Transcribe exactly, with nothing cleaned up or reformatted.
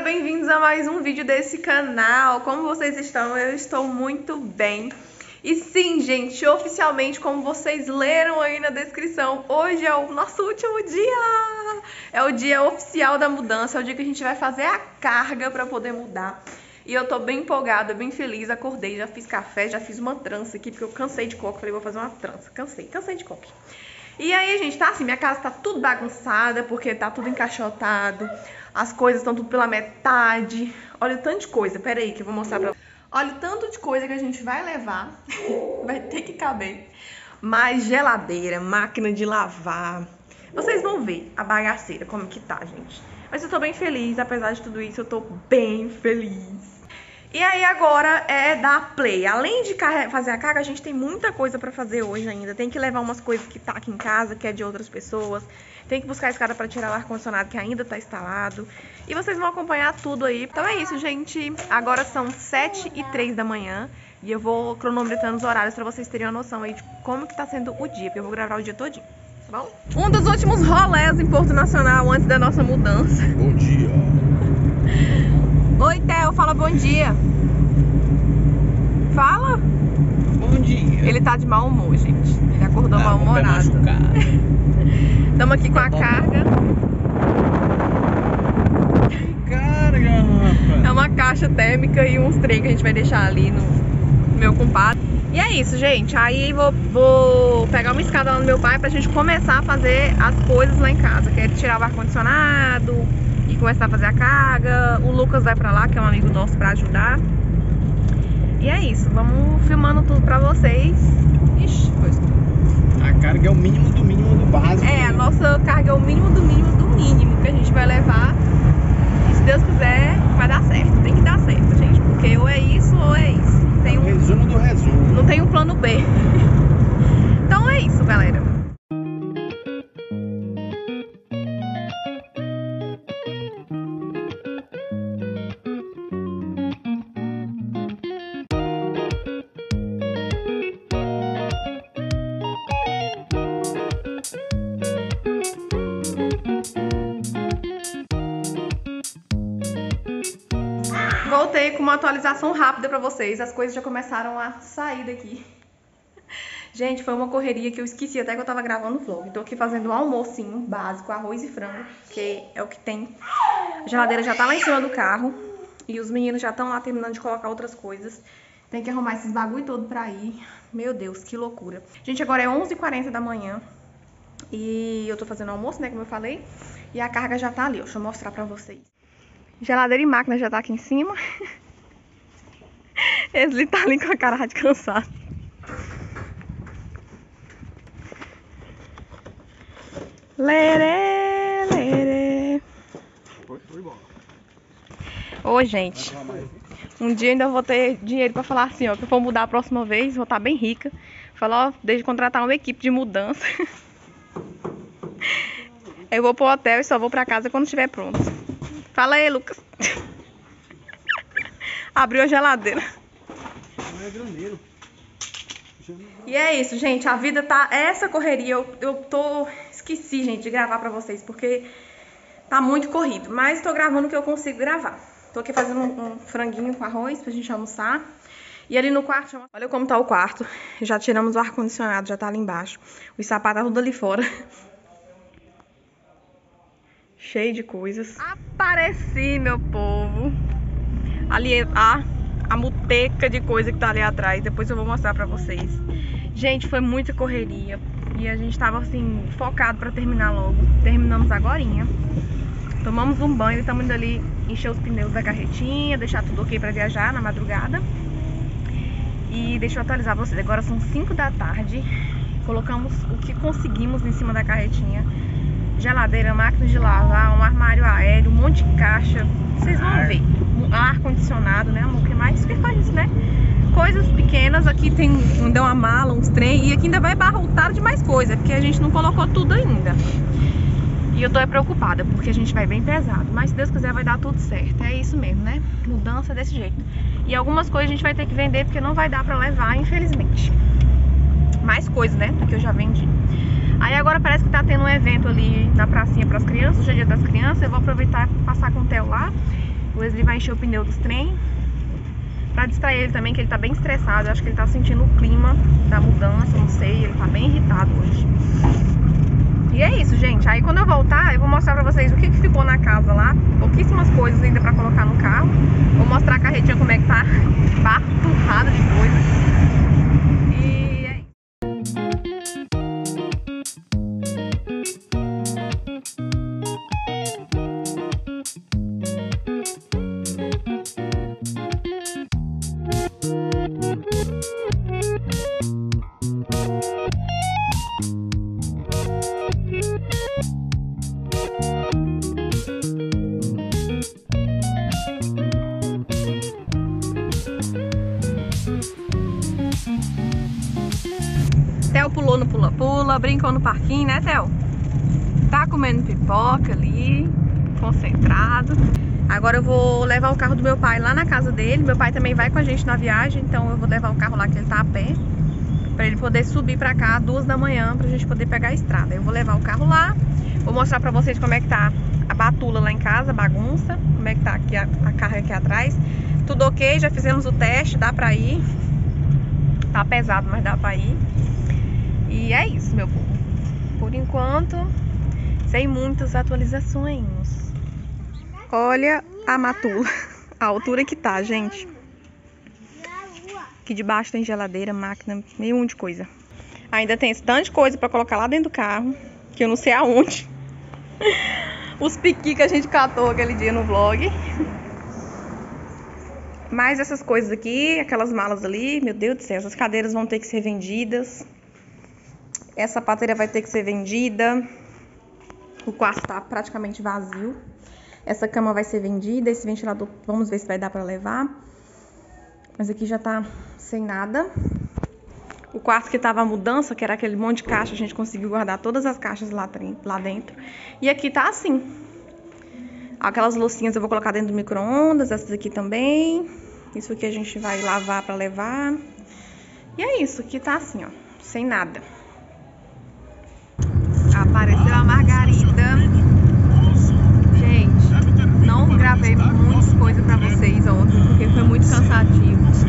bem-vindos a mais um vídeo desse canal. Como vocês estão? Eu estou muito bem. E sim, gente, oficialmente, como vocês leram aí na descrição, hoje é o nosso último dia. É o dia oficial da mudança, é o dia que a gente vai fazer a carga para poder mudar. E eu tô bem empolgada, bem feliz, acordei, já fiz café, já fiz uma trança aqui, porque eu cansei de coque, falei, vou fazer uma trança, cansei, cansei de coque. E aí, gente, tá assim, minha casa tá tudo bagunçada, porque tá tudo encaixotado, as coisas estão tudo pela metade. Olha o tanto de coisa, pera aí que eu vou mostrar pra vocês. Olha o tanto de coisa que a gente vai levar, vai ter que caber. Mais geladeira, máquina de lavar. Vocês vão ver a bagaceira, como que tá, gente. Mas eu tô bem feliz, apesar de tudo isso, eu tô bem feliz. E aí agora é dar play. Além de fazer a carga, a gente tem muita coisa pra fazer hoje ainda. Tem que levar umas coisas que tá aqui em casa, que é de outras pessoas. Tem que buscar a escada pra tirar o ar-condicionado que ainda tá instalado. E vocês vão acompanhar tudo aí. Então é isso, gente. Agora são sete e três da manhã. E eu vou cronometrando os horários pra vocês terem uma noção aí de como que tá sendo o dia. Porque eu vou gravar o dia todinho, tá bom? Um dos últimos rolés em Porto Nacional antes da nossa mudança. Bom dia. Oi, Theo, fala bom dia. Fala. Bom dia. Ele tá de mau humor, gente. Ele acordou ah, mal-humorado. Estamos aqui com a carga. Carga, rapaz. É uma caixa térmica e uns trem que a gente vai deixar ali no meu compadre. E é isso, gente. Aí vou, vou pegar uma escada lá no meu pai pra gente começar a fazer as coisas lá em casa. Que é tirar o ar-condicionado e começar a fazer a carga. O Lucas vai pra lá, que é um amigo nosso, pra ajudar. E é isso, vamos filmando tudo pra vocês. Ixi, foi isso. A carga é o mínimo do mínimo do básico. É, a nossa carga é o mínimo do mínimo do mínimo que a gente vai levar. E se Deus quiser, vai dar certo. Tem que dar certo, gente, porque ou é isso ou é isso. Não tem um resumo do resumo. Não tem um plano B. Então é isso, galera. Voltei com uma atualização rápida pra vocês. As coisas já começaram a sair daqui. Gente, foi uma correria que eu esqueci até que eu tava gravando o vlog. Tô aqui fazendo um almocinho básico, arroz e frango, que é o que tem. A geladeira já tá lá em cima do carro. E os meninos já estão lá terminando de colocar outras coisas. Tem que arrumar esses bagulho todo pra ir. Meu Deus, que loucura. Gente, agora é onze e quarenta da manhã. E eu tô fazendo almoço, né, como eu falei. E a carga já tá ali, ó. Deixa eu mostrar pra vocês. Geladeira e máquina já tá aqui em cima. Ele tá ali com a cara de cansado. Lerê, lerê. Foi, foi bom. Ô, gente, um dia ainda vou ter dinheiro pra falar assim, ó, que eu for mudar a próxima vez, vou estar bem rica. Falar, ó, deixa eu contratar uma equipe de mudança. Eu vou pro hotel e só vou pra casa quando estiver pronto. Fala aí, Lucas. Abriu a geladeira. Não é graneiro. E é isso, gente. A vida tá essa correria. Eu, eu tô... Esqueci, gente, de gravar pra vocês, porque tá muito corrido. Mas tô gravando o que eu consigo gravar. Tô aqui fazendo um, um franguinho com arroz pra gente almoçar. E ali no quarto, olha como tá o quarto. Já tiramos o ar-condicionado, já tá ali embaixo. Os sapatos tá tudo ali fora. Cheio de coisas. Apareci, meu povo. Ali a, a muteca de coisa que tá ali atrás. Depois eu vou mostrar pra vocês. Gente, foi muita correria. E a gente tava assim, focado pra terminar logo. Terminamos agorinha. Tomamos um banho e estamos indo ali encher os pneus da carretinha. Deixar tudo ok pra viajar na madrugada. E deixa eu atualizar vocês. Agora são cinco da tarde. Colocamos o que conseguimos em cima da carretinha. Geladeira, máquina de lavar, um armário aéreo, um monte de caixa. Vocês vão ver. Um ar-condicionado, né, amor? O que mais? O que faz, né? Coisas pequenas. Aqui tem ainda uma mala, uns trem. E aqui ainda vai barrotar de mais coisa, porque a gente não colocou tudo ainda. E eu tô preocupada, porque a gente vai bem pesado. Mas se Deus quiser vai dar tudo certo. É isso mesmo, né? Mudança desse jeito. E algumas coisas a gente vai ter que vender, porque não vai dar pra levar, infelizmente. Mais coisas, né? Do que eu já vendi. Aí agora parece que tá tendo um evento ali na pracinha para as crianças, hoje é dia das crianças. Eu vou aproveitar e passar com o Theo lá. O Wesley vai encher o pneu dos trem. Pra distrair ele também, que ele tá bem estressado. Eu acho que ele tá sentindo o clima da mudança, não sei. Ele tá bem irritado hoje. E é isso, gente. Aí quando eu voltar, eu vou mostrar pra vocês o que, que ficou na casa lá. Pouquíssimas coisas ainda pra colocar no carro. Vou mostrar a carretinha como é que tá. Baturrada de coisas. E é isso. Theo pulou no pula-pula, brincou no parquinho, né, Theo? Tá comendo pipoca ali, concentrado. Agora eu vou levar o carro do meu pai lá na casa dele. Meu pai também vai com a gente na viagem, então eu vou levar o carro lá que ele tá a pé, pra ele poder subir pra cá às duas da manhã, pra gente poder pegar a estrada. Eu vou levar o carro lá, vou mostrar pra vocês como é que tá a batula lá em casa, a bagunça, como é que tá aqui a, a carga aqui atrás. Tudo ok, já fizemos o teste, dá pra ir. Tá pesado, mas dá pra ir. E é isso, meu povo. Por enquanto, sem muitas atualizações. Olha a matula, a altura que tá, gente. Aqui debaixo tem geladeira, máquina, meio um de coisa. Ainda tem esse tanto de coisa pra colocar lá dentro do carro, que eu não sei aonde. Os piqui que a gente catou aquele dia no vlog. Mais essas coisas aqui, aquelas malas ali, meu Deus do céu, essas cadeiras vão ter que ser vendidas. Essa sapateira vai ter que ser vendida. O quarto tá praticamente vazio. Essa cama vai ser vendida. Esse ventilador, vamos ver se vai dar pra levar. Mas aqui já tá sem nada. O quarto que tava a mudança, que era aquele monte de caixa, a gente conseguiu guardar todas as caixas lá, lá dentro. E aqui tá assim. Aquelas loucinhas eu vou colocar dentro do micro-ondas. Essas aqui também. Isso aqui a gente vai lavar pra levar. E é isso. Aqui tá assim, ó. Sem nada. Apareceu a Margarida. Gente, não gravei muitas coisas pra vocês ontem, porque foi muito cansativo.